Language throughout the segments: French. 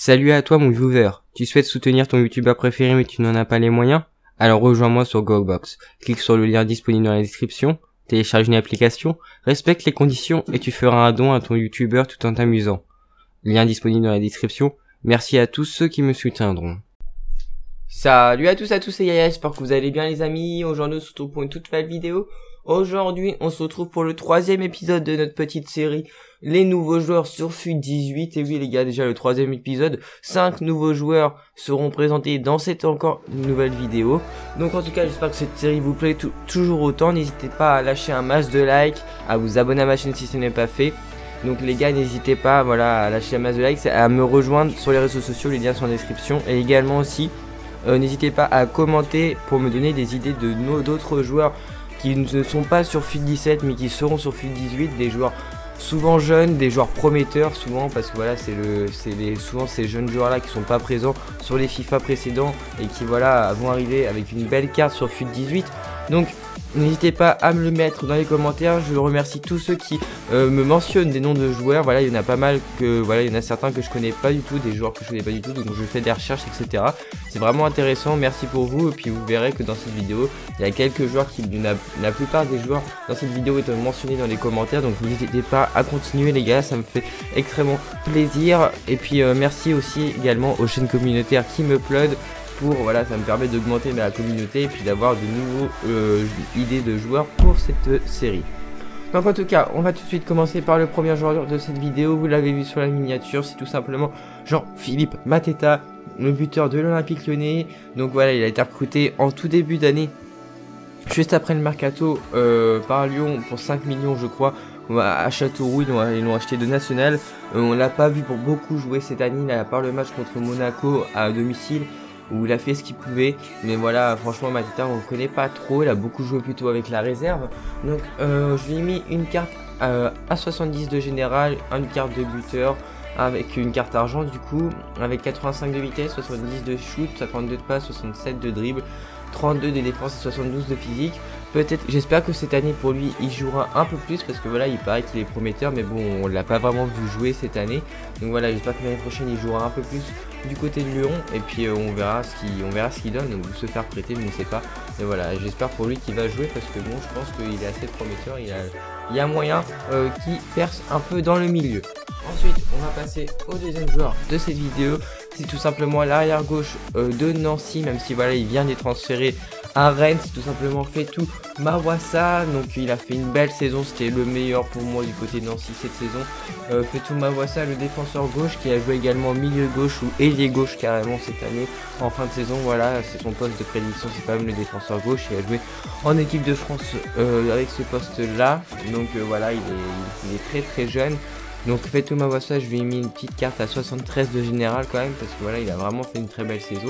Salut à toi mon viewer, tu souhaites soutenir ton youtubeur préféré mais tu n'en as pas les moyens? Alors rejoins-moi sur GoBox, clique sur le lien disponible dans la description, télécharge une application, respecte les conditions et tu feras un don à ton youtubeur tout en t'amusant. Lien disponible dans la description, merci à tous ceux qui me soutiendront. Salut à tous et Yaya, j'espère que vous allez bien les amis. Aujourd'hui on se retrouve pour une toute nouvelle vidéo. Aujourd'hui on se retrouve pour le 3e épisode de notre petite série les nouveaux joueurs sur FUT 18. Et oui les gars, déjà le 3e épisode, 5 nouveaux joueurs seront présentés dans cette encore nouvelle vidéo. Donc en tout cas j'espère que cette série vous plaît toujours autant. N'hésitez pas à lâcher un max de likes, à vous abonner à ma chaîne si ce n'est pas fait. Donc les gars, n'hésitez pas à lâcher un max de likes, à me rejoindre sur les réseaux sociaux, les liens sont en description. Et également aussi n'hésitez pas à commenter pour me donner des idées de d'autres joueurs qui ne sont pas sur FUT 17 mais qui seront sur FUT 18, des joueurs souvent jeunes, des joueurs prometteurs souvent, parce que voilà souvent ces jeunes joueurs là qui sont pas présents sur les FIFA précédents et qui voilà vont arriver avec une belle carte sur FUT 18. Donc n'hésitez pas à me le mettre dans les commentaires. Je remercie tous ceux qui me mentionnent des noms de joueurs. Voilà, il y en a pas mal que voilà, il y en a certains que je connais pas du tout, des joueurs que je connais pas du tout, donc je fais des recherches, etc. C'est vraiment intéressant, merci pour vous. Et puis vous verrez que dans cette vidéo, il y a quelques joueurs qui, la plupart des joueurs dans cette vidéo étant mentionnés dans les commentaires. Donc n'hésitez pas à continuer les gars, ça me fait extrêmement plaisir. Et puis merci aussi également aux chaînes communautaires qui me uploadent. Voilà, ça me permet d'augmenter ma communauté et puis d'avoir de nouveaux idées de joueurs pour cette série. Donc en tout cas, on va tout de suite commencer par le premier joueur de cette vidéo. Vous l'avez vu sur la miniature, c'est tout simplement Jean-Philippe Mateta, le buteur de l'Olympique Lyonnais. Donc voilà, il a été recruté en tout début d'année, juste après le mercato par Lyon pour 5 millions je crois. À Châteauroux, ils l'ont acheté de National. On l'a pas vu pour beaucoup jouer cette année, à part le match contre Monaco à domicile, où il a fait ce qu'il pouvait, mais voilà, franchement Mateta on ne connaît pas trop, il a beaucoup joué plutôt avec la réserve. Donc je lui ai mis une carte à 70 de général, une carte de buteur avec une carte argent du coup, avec 85 de vitesse, 70 de shoot, 52 de passe, 67 de dribble, 32 de défense et 72 de physique. Peut-être, j'espère que cette année pour lui il jouera un peu plus, parce que voilà il paraît qu'il est prometteur, mais bon on l'a pas vraiment vu jouer cette année. Donc voilà, j'espère que l'année prochaine il jouera un peu plus du côté de Lyon, et puis on verra ce qu'il donne. Donc se faire prêter je ne sais pas, mais voilà, j'espère pour lui qu'il va jouer, parce que bon je pense qu'il est assez prometteur, il y a moyen qu'il perce un peu dans le milieu. Ensuite on va passer au deuxième joueur de cette vidéo, c'est tout simplement l'arrière gauche de Nancy, même si voilà il vient d'être transféré à Rennes, c'est tout simplement Fetou Mawassa. Donc il a fait une belle saison, c'était le meilleur pour moi du côté de Nancy cette saison. Fetou Mawassa, le défenseur gauche, qui a joué également milieu gauche ou ailier gauche carrément cette année en fin de saison. Voilà, c'est son poste de prédilection, c'est quand même le défenseur gauche. Il a joué en équipe de France avec ce poste là, donc voilà, il est très jeune. Donc Fetou Mawassa, je lui ai mis une petite carte à 73 de général quand même, parce que voilà il a vraiment fait une très belle saison.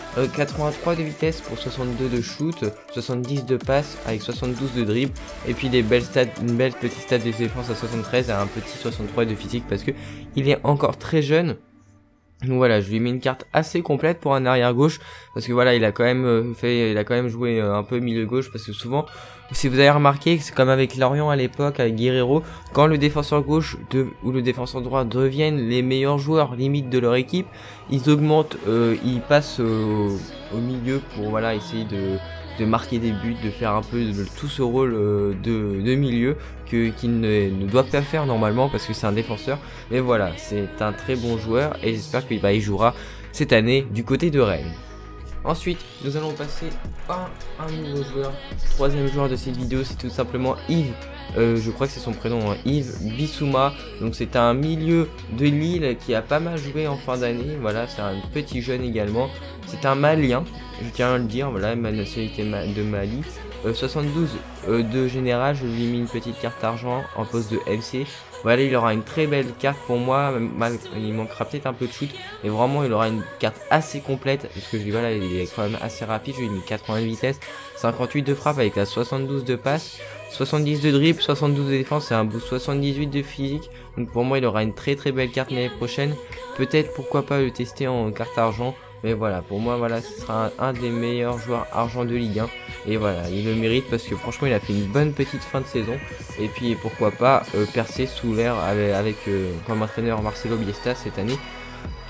83 de vitesse pour 62 de shoot, 70 de passe avec 72 de dribble, et puis des belles stats, une belle petite stat de défense à 73 et un petit 63 de physique, parce que il est encore très jeune. Donc voilà, je lui ai mis une carte assez complète pour un arrière gauche, parce que voilà il a quand même joué un peu milieu gauche, parce que souvent, si vous avez remarqué, c'est comme avec Lorient à l'époque, avec Guerrero, quand le défenseur gauche ou le défenseur droit deviennent les meilleurs joueurs limite de leur équipe, ils augmentent, ils passent au milieu pour voilà essayer de marquer des buts, de faire un peu tout ce rôle de milieu qu'il ne doit pas faire normalement, parce que c'est un défenseur. Mais voilà, c'est un très bon joueur et j'espère qu'il jouera cette année du côté de Rennes. Ensuite, nous allons passer à un nouveau joueur. Troisième joueur de cette vidéo, c'est tout simplement Yves. Je crois que c'est son prénom, hein, Yves Bissouma. Donc c'est un milieu de Lille qui a pas mal joué en fin d'année. Voilà, c'est un petit jeune également. C'est un Malien, je tiens à le dire. Voilà, ma nationalité de Mali. 72 de général, je lui ai mis une petite carte argent en poste de MC. Voilà, il aura une très belle carte pour moi, il manquera peut-être un peu de shoot, mais vraiment il aura une carte assez complète, parce que voilà, il est quand même assez rapide. Je lui ai mis 80 de vitesse, 58 de frappe avec la 72 de passe, 70 de dribble, 72 de défense et un boost 78 de physique. Donc pour moi il aura une très belle carte l'année prochaine. Peut-être pourquoi pas le tester en carte argent. Mais voilà, pour moi, voilà, ce sera un des meilleurs joueurs argent de Ligue 1. Et voilà, il le mérite, parce que franchement, il a fait une bonne petite fin de saison. Et puis, pourquoi pas percer sous l'air avec comme entraîneur Marcelo Bielsa cette année.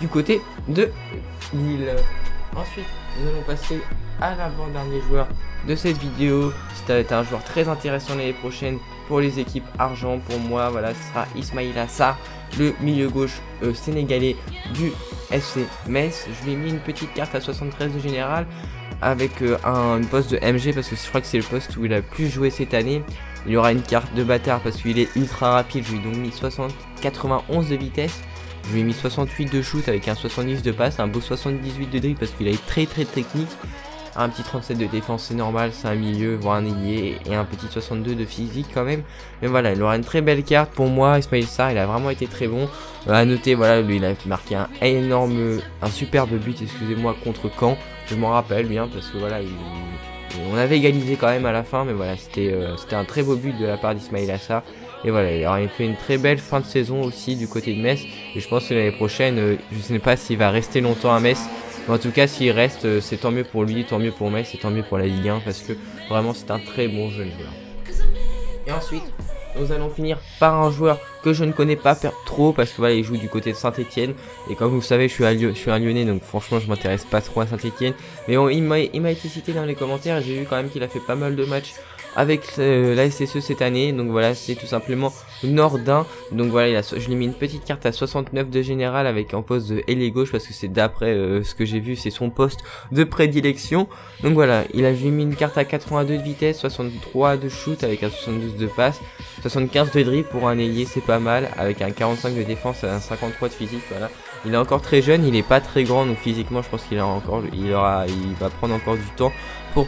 du côté de Lille. Ensuite, nous allons passer à l'avant-dernier joueur de cette vidéo. C'est un joueur très intéressant l'année prochaine pour les équipes argent. Pour moi, voilà, ce sera Ismaïla Sarr, le milieu gauche sénégalais du FC Metz. Je lui ai mis une petite carte à 73 de général avec un poste de MG parce que je crois que c'est le poste où il a le plus joué cette année. Il y aura une carte de bâtard parce qu'il est ultra rapide. Je lui ai donc mis 91 de vitesse. Je lui ai mis 68 de shoot avec un 70 de passe, un beau 78 de dribble parce qu'il est très technique. Un petit 37 de défense, c'est normal, c'est un milieu, voire un ailier, et un petit 62 de physique quand même. Mais voilà, il aura une très belle carte pour moi. Ismaïla Sarr, il a vraiment été très bon. À noter, voilà, lui il a marqué un superbe but, excusez-moi, contre Caen. Je m'en rappelle bien parce que voilà, on avait égalisé quand même à la fin, mais voilà, c'était un très beau but de la part d'Ismaïla Sarr. Et voilà, il aura fait une très belle fin de saison aussi du côté de Metz. Et je pense que l'année prochaine, je ne sais pas s'il va rester longtemps à Metz. Mais en tout cas, s'il reste, c'est tant mieux pour lui, tant mieux pour Metz, et tant mieux pour la Ligue 1. Parce que vraiment, c'est un très bon jeune joueur. Et ensuite, nous allons finir par un joueur que je ne connais pas trop parce que voilà, il joue du côté de Saint-Etienne. Et comme vous le savez, je suis un Lyonnais, donc franchement, je m'intéresse pas trop à Saint-Etienne. Mais bon, il m'a été cité dans les commentaires et j'ai vu quand même qu'il a fait pas mal de matchs avec la SSE cette année. Donc voilà, c'est tout simplement Nordin. Donc voilà, je lui ai mis une petite carte à 69 de général avec un poste de ailier gauche parce que c'est d'après ce que j'ai vu, c'est son poste de prédilection. Donc voilà, je lui ai mis une carte à 82 de vitesse, 63 de shoot avec un 72 de passe, 75 de dribble pour un ailier, c'est pas mal, avec un 45 de défense et un 53 de physique. Voilà, il est encore très jeune, il est pas très grand, donc physiquement je pense qu'il il va prendre encore du temps pour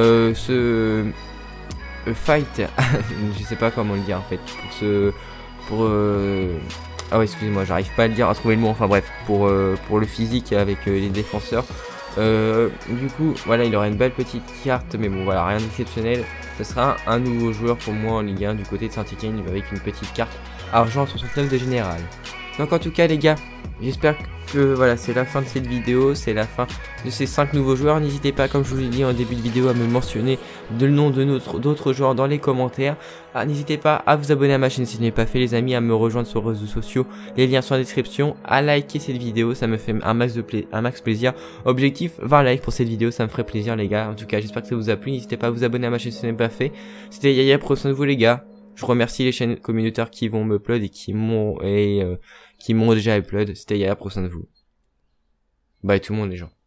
fight. Je sais pas comment le dire en fait, ah ouais, excusez-moi, j'arrive pas à le dire, à trouver le mot, enfin bref, pour le physique avec les défenseurs. Du coup, voilà, il aura une belle petite carte, mais bon, voilà, rien d'exceptionnel. Ce sera un nouveau joueur pour moi en Ligue 1 du côté de Saint-Etienne avec une petite carte argent 69 de général. Donc en tout cas les gars, j'espère que voilà, c'est la fin de cette vidéo, c'est la fin de ces 5 nouveaux joueurs. N'hésitez pas, comme je vous l'ai dit en début de vidéo, à me mentionner le nom de d'autres joueurs dans les commentaires. N'hésitez pas à vous abonner à ma chaîne si ce n'est pas fait les amis, à me rejoindre sur les réseaux sociaux, les liens sont en description, à liker cette vidéo, ça me fait un max plaisir. Objectif 20 likes pour cette vidéo, ça me ferait plaisir les gars. En tout cas j'espère que ça vous a plu, n'hésitez pas à vous abonner à ma chaîne si ce n'est pas fait. C'était Yaya, prenez soin de vous les gars. Je remercie les chaînes communautaires qui vont me upload et qui m'ont déjà upload. C'était Yaya, prenez soin de vous. Bye tout le monde les gens.